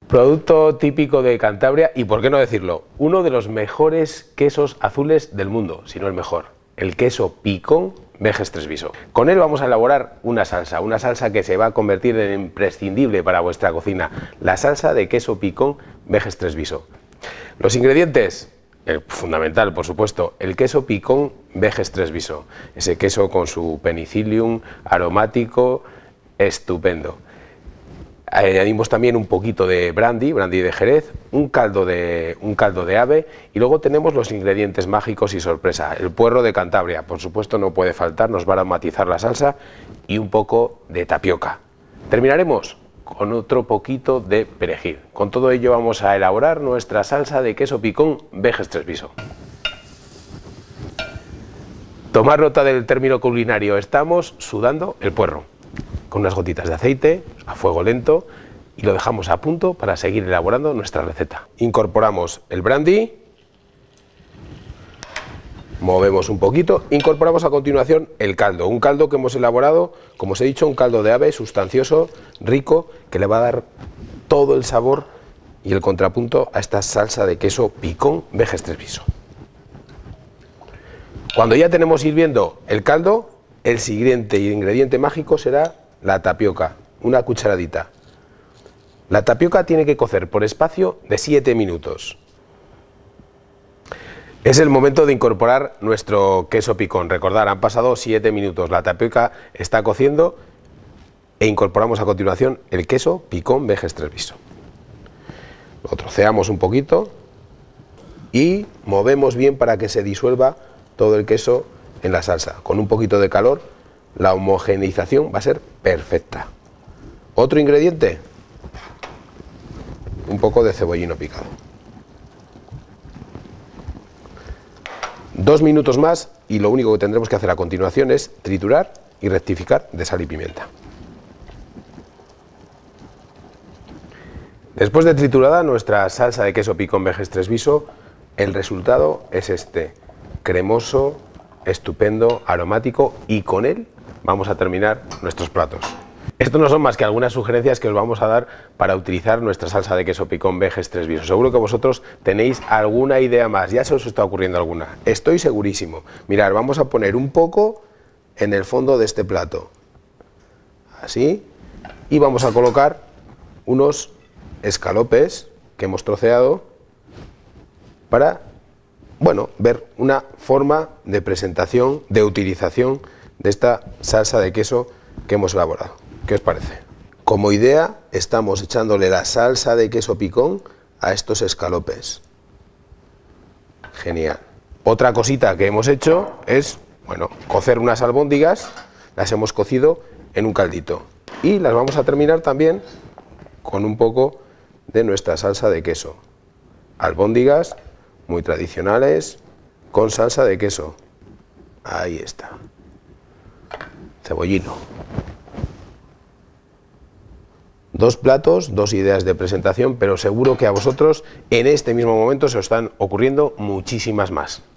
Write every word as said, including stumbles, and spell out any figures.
Producto típico de Cantabria y, por qué no decirlo, uno de los mejores quesos azules del mundo, si no el mejor, el queso picón Veges Tresviso. Con él vamos a elaborar una salsa, una salsa que se va a convertir en imprescindible para vuestra cocina, la salsa de queso picón Veges Tresviso. Los ingredientes, el fundamental por supuesto, el queso picón Veges Tresviso, ese queso con su penicillium aromático estupendo. Añadimos también un poquito de brandy, brandy de Jerez, un caldo de, un caldo de ave y luego tenemos los ingredientes mágicos y sorpresa, el puerro de Cantabria, por supuesto no puede faltar, nos va a aromatizar la salsa y un poco de tapioca. Terminaremos con otro poquito de perejil. Con todo ello vamos a elaborar nuestra salsa de queso picón Veges Tresviso. Tomar nota del término culinario, estamos sudando el puerro, con unas gotitas de aceite a fuego lento y lo dejamos a punto para seguir elaborando nuestra receta. Incorporamos el brandy, movemos un poquito, incorporamos a continuación el caldo, un caldo que hemos elaborado, como os he dicho, un caldo de ave sustancioso, rico, que le va a dar todo el sabor y el contrapunto a esta salsa de queso picón Veges Tresviso. Cuando ya tenemos hirviendo el caldo, el siguiente ingrediente mágico será la tapioca, una cucharadita. La tapioca tiene que cocer por espacio de siete minutos. Es el momento de incorporar nuestro queso picón. Recordad, han pasado siete minutos, la tapioca está cociendo e incorporamos a continuación el queso picón Veges Tresviso. Lo troceamos un poquito y movemos bien para que se disuelva todo el queso en la salsa. Con un poquito de calor, la homogeneización va a ser perfecta. Otro ingrediente, un poco de cebollino picado. Dos minutos más y lo único que tendremos que hacer a continuación es triturar y rectificar de sal y pimienta. Después de triturada nuestra salsa de queso picón Veges Tresviso, el resultado es este, cremoso, estupendo, aromático, y con él vamos a terminar nuestros platos. Estos no son más que algunas sugerencias que os vamos a dar para utilizar nuestra salsa de queso picón Veges Tresviso. Seguro que vosotros tenéis alguna idea más, ya se os está ocurriendo alguna, estoy segurísimo. Mirad, vamos a poner un poco en el fondo de este plato, así, y vamos a colocar unos escalopes que hemos troceado para, bueno, ver una forma de presentación, de utilización de esta salsa de queso que hemos elaborado. ¿Qué os parece? Como idea, estamos echándole la salsa de queso picón a estos escalopes. Genial. Otra cosita que hemos hecho es, bueno, cocer unas albóndigas, las hemos cocido en un caldito y las vamos a terminar también con un poco de nuestra salsa de queso. Albóndigas muy tradicionales con salsa de queso. Ahí está. Cebollino. Dos platos, dos ideas de presentación, pero seguro que a vosotros en este mismo momento se os están ocurriendo muchísimas más.